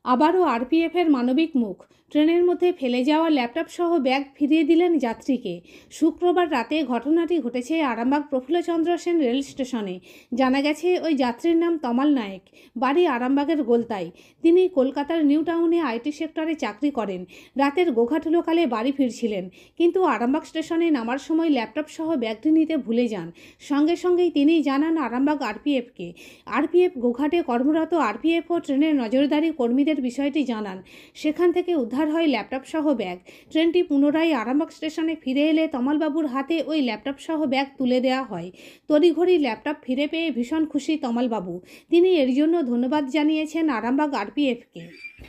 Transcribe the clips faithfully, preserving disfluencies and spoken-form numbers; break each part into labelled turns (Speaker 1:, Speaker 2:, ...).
Speaker 1: আবারও আরপিএফের মানবিক মুখ। ট্রেনের মধ্যে ফেলে যাওয়া ল্যাপটপ সহ ব্যাগ ফিরিয়ে দিলেন যাত্রীকে। শুক্রবার রাতে ঘটনাটি ঘটেছে আরামবাগ প্রফুল্লচন্দ্র সেন রেল স্টেশনে। জানা গেছে ওই যাত্রীর নাম তমাল নায়েক, বাড়ি আরামবাগের গোলতায়। তিনি কলকাতার নিউ টাউনে আইটি সেক্টরে চাকরি করেন। রাতের গোঘাট লোকালে বাড়ি ফিরছিলেন, কিন্তু আরামবাগ স্টেশনে নামার সময় ল্যাপটপ সহ ব্যাগটি নিতে ভুলে যান। সঙ্গে সঙ্গেই তিনি জানান আরামবাগ আরপিএফকে। আরপিএফ গোঘাটে কর্মরত আরপিএফ ও ট্রেনের নজরদারি কর্মীদের বিষয়টি জানান। সেখান থেকে উদ্ধার হয় ল্যাপটপ সহ ব্যাগ। ট্রেনটি পুনরায় আরামবাগ স্টেশনে ফিরে এলে তমালবাবুর হাতে ওই ল্যাপটপ সহ ব্যাগ তুলে দেওয়া হয়। তড়িঘড়ি ল্যাপটপ ফিরে পেয়ে ভীষণ খুশি তমালবাবু। তিনি এর জন্য ধন্যবাদ জানিয়েছেন আরামবাগ আরপিএফকে।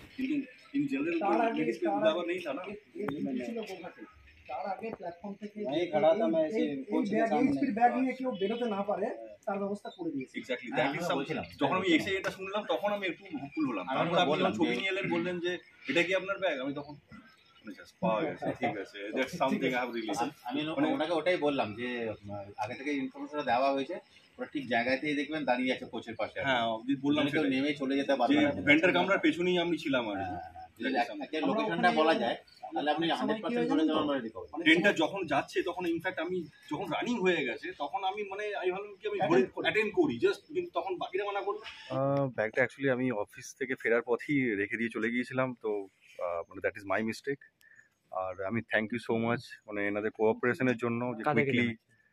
Speaker 2: তার আগে প্ল্যাটফর্ম থেকে এই खड़ा था मैं ऐसे कोच के सामने फिर बैग নিয়ে কেউ বেরোতে না পারে তার ব্যবস্থা করে দিয়েছি।
Speaker 3: এক্স্যাক্টলি দ্যাট ইজ বলছিলাম। যখন আমি এসে এটা শুনলাম তখন আমি একটু হুকুল হলাম। তারপর আপনি যখন ছবি নিয়ে এলেন বললেন যে এটা কি আপনার ব্যাগ, আমি তখন জাস্ট পাওয়া গেছে, ঠিক আছে, that's something I have release.
Speaker 4: আমি ওনাকে ওটাই বললাম যে আগে থেকে ইনফরমেশনটা দেওয়া হয়েছে, ওরা ঠিক জায়গাতেই দেখবেন দাঁড়িয়ে আছে কোচের পাশে।
Speaker 3: হ্যাঁ বললাম
Speaker 4: কেউ নেমে চলে যেতে পারবে না।
Speaker 3: ভেন্ডার কামরার পেছনেই আমি ছিলাম। আর
Speaker 4: লোকেশনটা বলা যায় তাহলে আপনি হান্ড্রেড পার্সেন্ট করে দেবেন। আমরা রিকভারি
Speaker 3: ট্রেনটা যখন যাচ্ছে তখন ইনফ্যাক্ট আমি যখন রানিং হয়ে গেছে তখন আমি মানে আমি ভাবলাম কি আমি অ্যাটেন্ড করি জাস্ট, কিন্তু তখন বাকিরা মানা করলো।
Speaker 5: ব্যাগটা অ্যাকচুয়ালি আমি অফিস থেকে ফেরার পথেই রেখে দিয়ে চলে গিয়েছিলাম, তো মানে দ্যাট ইজ মাই মিস্টেক। আর আমি থ্যাংক ইউ সো মাচ মানে এনাদের কোঅপারেশনের জন্য, যে কুইকলি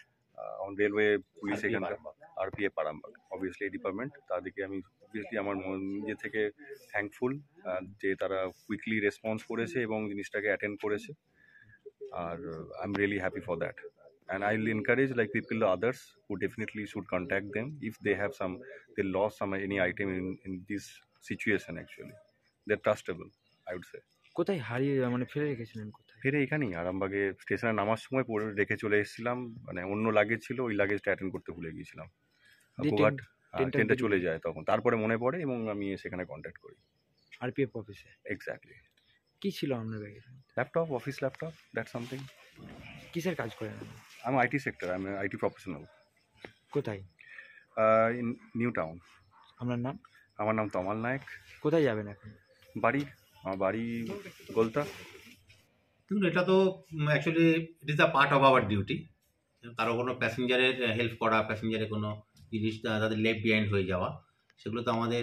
Speaker 5: অন রেলওয়ে পুলিশ এখানকার আরপিএফ আরামবাগ অবভিয়াসলি এই ডিপার্টমেন্ট, তাদেরকে আমি অবভিয়াসলি আমার নিজে থেকে থ্যাঙ্কফুল যে তারা কুইকলি রেসপন্স করেছে এবং জিনিসটাকে অ্যাটেন্ড করেছে। আর I am really happy for that, and I will encourage like people others who definitely should contact them if they have some they lost some any item in in this situation. Actually they're trustable, I would say.
Speaker 6: কোথায় হারিয়ে মানে ফেলে রেখেছিলেন? কোথায়
Speaker 5: ফিরে এখানেই আরামবাগে স্টেশনে নামার সময় পরে রেখে চলে এসেছিলাম, মানে অন্য লাগেজ ছিল, ওই লাগেজটা অ্যাটেন্ড করতে ভুলে গিয়েছিলাম। গোঘাট ট্রেনটা চলে যায় তখন, তারপরে মনে পড়ে এবং আমি সেখানে কন্ট্যাক্ট করি
Speaker 6: আরপিএফ অফিসে।
Speaker 5: এক্স্যাক্টলি।
Speaker 6: কি ছিল আপনার ব্যাগে?
Speaker 5: Laptop, office laptop, that something.
Speaker 6: কিসের কাজ করেন?
Speaker 5: আমি আইটি সেক্টর, আমি আইটি প্রফেশনাল।
Speaker 6: কোথায়?
Speaker 5: In New Town.
Speaker 6: আপনার নাম?
Speaker 5: আমার নাম তমাল নায়েক।
Speaker 6: কোথায় যাবেন এখন?
Speaker 5: বাড়ি, আমার বাড়ি গোলতা।
Speaker 4: দেখুন, এটা তো actually it is a part of our duty. কারো কোনো প্যাসেঞ্জারের হেল্প করা, প্যাসেঞ্জারের কোনো জিনিস তাদের লেফট বিহাইন্ড হয়ে যাওয়া, সেগুলো তো আমাদের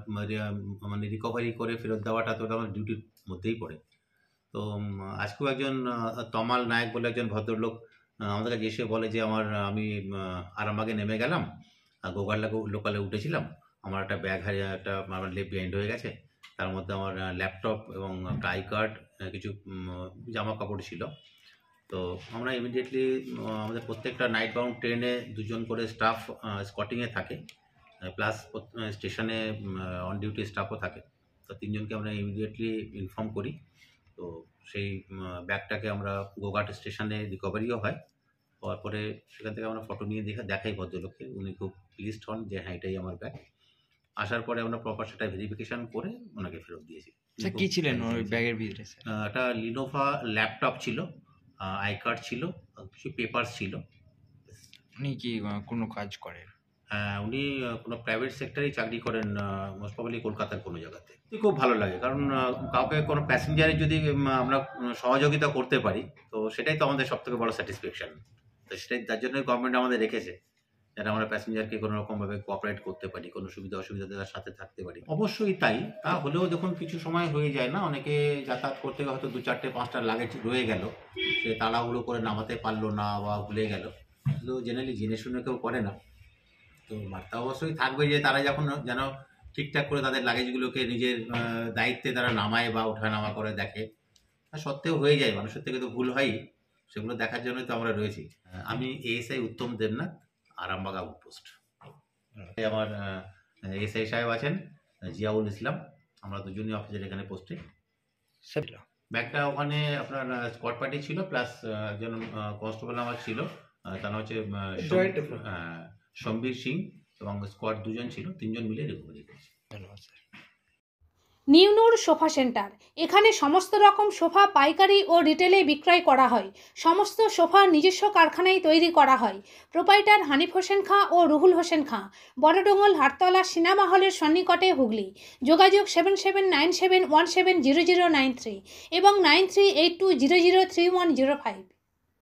Speaker 4: মানে রিকভারি করে ফেরত দেওয়াটা তো আমাদের ডিউটির মধ্যেই পড়ে। তো আজকেও একজন তমাল নায়েক বলে একজন ভদ্রলোক আমাদের কাছে এসে বলে যে আমার আমি আরামবাগে নেমে গেলাম, গোঘাট লোকালে উঠেছিলাম, আমার একটা ব্যাগ হারিয়ে একটা আমার লেফট বিহাইন্ড হয়ে গেছে, তার মধ্যে আমার ল্যাপটপ এবং একটা আই কার্ড, কিছু জামা কাপড় ছিল। তো আমরা ইমিডিয়েটলি আমাদের প্রত্যেকটা নাইট বাউন্ড ট্রেনে দুজন করে স্টাফ স্কটিংয়ে থাকে, প্লাস স্টেশনে অন ডিউটি স্টাফও থাকে। তো তিনজনকে আমরা ইমিডিয়েটলি ইনফর্ম করি। তো সেই ব্যাগটাকে আমরা গোঘাট স্টেশনে রিকভারিও হয়। হওয়ার পরে সেখান থেকে আমরা ফটো নিয়ে দেখা দেখাই ভদ্রলোককে, উনি খুব প্লিজড হন যে হ্যাঁ এটাই আমার ব্যাগ। আসার পরে আমরা প্রপার সেটা ভেরিফিকেশান করে ওনাকে ফেরত দিয়েছি।
Speaker 6: কী ছিলেন ওই ব্যাগের ভিতরে?
Speaker 4: একটা লিনোভা ল্যাপটপ ছিল, আই কার্ড ছিল, কিছু পেপারস ছিল।
Speaker 6: উনি কি কোনো কাজ করেন?
Speaker 4: হ্যাঁ, উনি কোনো প্রাইভেট সেক্টরেই চাকরি করেন, মোস্ট প্রবাবলি কলকাতার কোনো জায়গাতে। খুব ভালো লাগে, কারণ কাউকে কোনো প্যাসেঞ্জারের যদি আমরা সহযোগিতা করতে পারি তো সেটাই তো আমাদের সবথেকে বড় স্যাটিসফ্যাকশান। তো সেটাই তার জন্যই গভর্নমেন্ট আমাদের রেখেছে, যারা আমরা প্যাসেঞ্জারকে কোনো রকমভাবে কোঅপারেট করতে পারি, কোনো সুবিধা অসুবিধা তার সাথে থাকতে পারি। অবশ্যই তাই, তা হলেও যখন কিছু সময় হয়ে যায় না, অনেকে যাতায়াত করতে হয়তো দু চারটে পাঁচটা লাগেজ রয়ে গেল, সে তাড়াহুড়ো করে নামাতে পারলো না বা ভুলে গেল, কিন্তু জেনারেলি জেনে শুনে কেউ করে না। তো বার্তা অবশ্যই থাকবে যে তারা যখন যেন ঠিকঠাক করে তাদের লাগেজগুলোকে নিজের দায়িত্বে তারা নামায় বা ওঠা নামা করে দেখে। তা সত্ত্বেও হয়ে যায়, মানুষের থেকে তো ভুল হয়ই, সেগুলো দেখার জন্যই তো আমরা রয়েছি। আমি এএসআই উত্তম দেবনাথ, আরামবাগ আউটপোস্ট। আমার এসআই সাহেব আছেন জিয়াউল ইসলাম, আমরা দুজনই অফিসের এখানে পোস্টে। ব্যাগটা ওখানে আপনার স্কোয়াড পার্টি ছিল, প্লাস একজন কনস্টেবল আমার ছিল, তার নাম হচ্ছে সম্বীর সিং, এবং স্কোয়াড দুজন ছিল, তিনজন মিলে রিকভারি করেছি।
Speaker 6: ধন্যবাদ স্যার।
Speaker 1: নিউনুর সোফা সেন্টার, এখানে সমস্ত রকম সোফা পাইকারি ও রিটেলে বিক্রয় করা হয়। সমস্ত সোফা নিজস্ব কারখানায় তৈরি করা হয়। প্রোপাইটার হানিফ হোসেন খাঁ ও রুহুল হোসেন খাঁ, বড়ডোঙ্গল হাটতলা সিনেমা হলের সন্নিকটে, হুগলি। যোগাযোগ seven seven nine seven one seven zero zero nine three এবং nine three eight two zero zero three one zero five.